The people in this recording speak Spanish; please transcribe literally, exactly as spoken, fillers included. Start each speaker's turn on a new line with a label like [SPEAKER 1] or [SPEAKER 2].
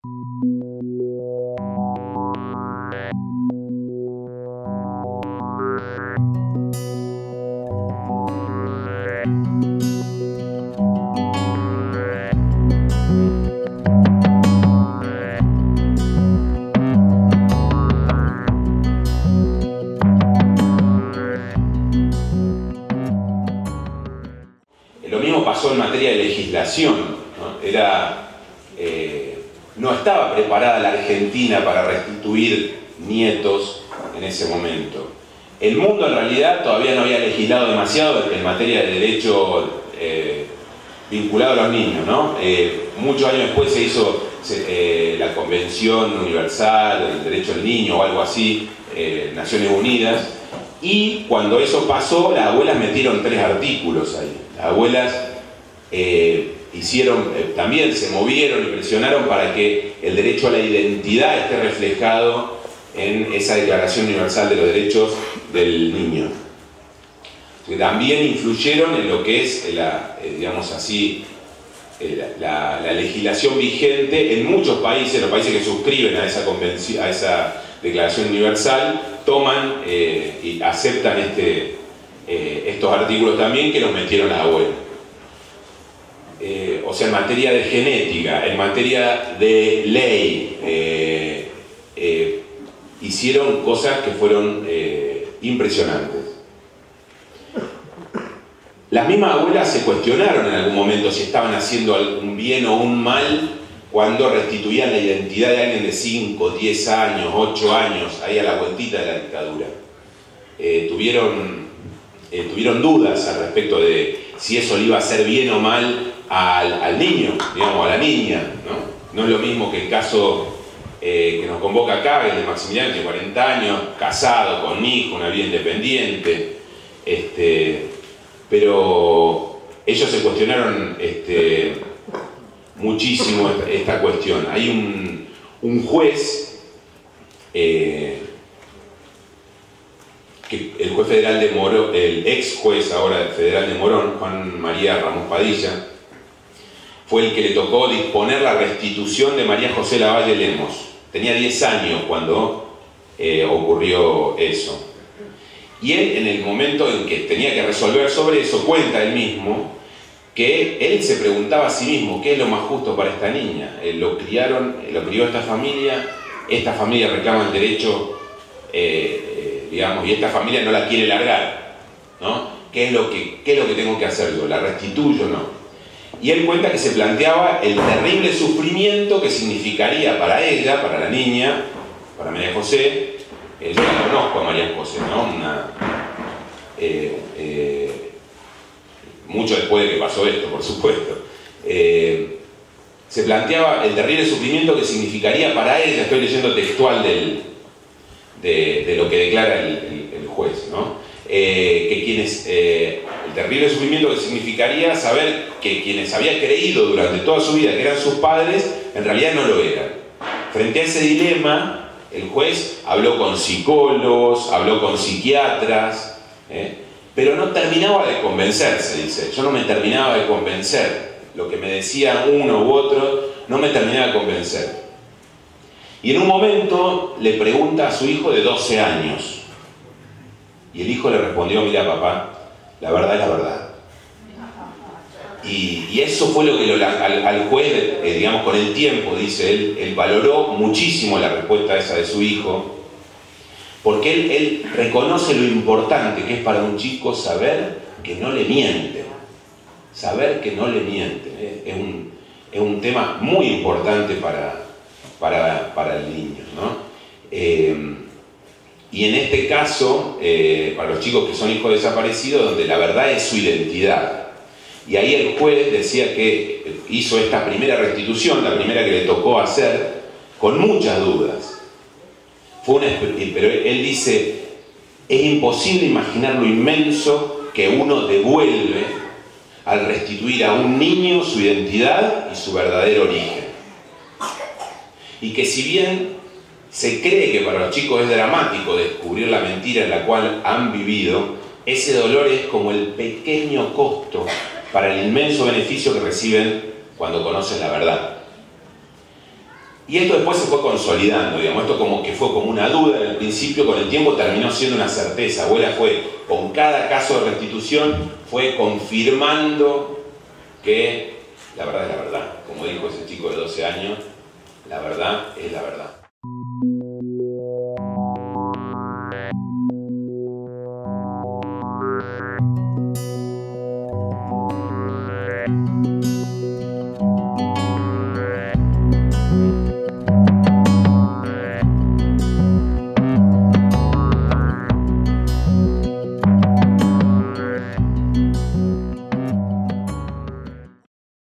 [SPEAKER 1] Lo mismo pasó en materia de legislación, ¿no? Era, eh, no estaba preparada la Argentina para restituir nietos en ese momento. El mundo en realidad todavía no había legislado demasiado en materia de derecho eh, vinculado a los niños, ¿no? Eh, muchos años después se hizo se, eh, la Convención Universal del Derecho del Niño o algo así, eh, Naciones Unidas, y cuando eso pasó, las abuelas metieron tres artículos ahí. Las abuelas eh, hicieron, eh, también se movieron y presionaron para que el derecho a la identidad esté reflejado en esa Declaración Universal de los Derechos del Niño. Que también influyeron en lo que es la, eh, digamos así, eh, la, la legislación vigente en muchos países. Los países que suscriben a esa convención, a esa Declaración Universal, toman eh, y aceptan este, eh, estos artículos también, que los metieron las abuelas. Eh, o sea, en materia de genética, en materia de ley, eh, eh, hicieron cosas que fueron eh, impresionantes. Las mismas abuelas se cuestionaron en algún momento si estaban haciendo un bien o un mal cuando restituían la identidad de alguien de cinco, diez años, ocho años, ahí a la vueltita de la dictadura. Eh, tuvieron, eh, tuvieron dudas al respecto de si eso le iba a hacer bien o mal al, al niño, digamos, a la niña, ¿no? No es lo mismo que el caso eh, que nos convoca acá, el de Maximiliano, de cuarenta años, casado, con hijo, una vida independiente, este, pero ellos se cuestionaron este, muchísimo esta, esta cuestión. Hay un, un juez, eh, que el juez federal de Morón, el ex juez ahora federal de Morón, Juan María Ramos Padilla, fue el que le tocó disponer la restitución de María José Lavalle Lemos. Tenía diez años cuando eh, ocurrió eso. Y él, en el momento en que tenía que resolver sobre eso, cuenta él mismo que él se preguntaba a sí mismo qué es lo más justo para esta niña. Eh, lo criaron, lo crió esta familia, esta familia reclama el derecho, eh, eh, digamos, y esta familia no la quiere largar, ¿no? ¿Qué es lo que, qué es lo que tengo que hacer yo? ¿La restituyo o no? Y él cuenta que se planteaba el terrible sufrimiento que significaría para ella, para la niña, para María José. Eh, yo la conozco a María José, ¿no? Una, eh, eh, mucho después de que pasó esto, por supuesto. Eh, se planteaba el terrible sufrimiento que significaría para ella, estoy leyendo textual del, de, de lo que declara el, el, el juez, ¿no? Eh, que quienes, eh, el terrible sufrimiento que significaría saber que quienes había creído durante toda su vida que eran sus padres, en realidad no lo eran. Frente a ese dilema, el juez habló con psicólogos, habló con psiquiatras, ¿eh? pero no terminaba de convencerse, dice. Yo no me terminaba de convencer. Lo que me decía uno u otro no me terminaba de convencer. Y en un momento le pregunta a su hijo de doce años. Y el hijo le respondió: mira, papá, la verdad es la verdad. Y, y eso fue lo que lo, al, al juez, eh, digamos, con el tiempo, dice él, él valoró muchísimo la respuesta esa de su hijo, porque él, él reconoce lo importante que es para un chico saber que no le mienten. Saber que no le mienten. ¿eh? Es, un, es un tema muy importante para, para, para el niño, ¿no? Eh, y en este caso, eh, para los chicos que son hijos desaparecidos, donde la verdad es su identidad. Y ahí el juez decía que hizo esta primera restitución, la primera que le tocó hacer, con muchas dudas. Fue una, pero él dice, es imposible imaginar lo inmenso que uno devuelve al restituir a un niño su identidad y su verdadero origen. Y que si bien se cree que para los chicos es dramático descubrir la mentira en la cual han vivido, ese dolor es como el pequeño costo para el inmenso beneficio que reciben cuando conocen la verdad. Y esto después se fue consolidando, digamos, esto como que fue como una duda en el principio, con el tiempo terminó siendo una certeza. Abuela fue, con cada caso de restitución, fue confirmando que la verdad es la verdad. Como dijo ese chico de doce años, la verdad es la verdad.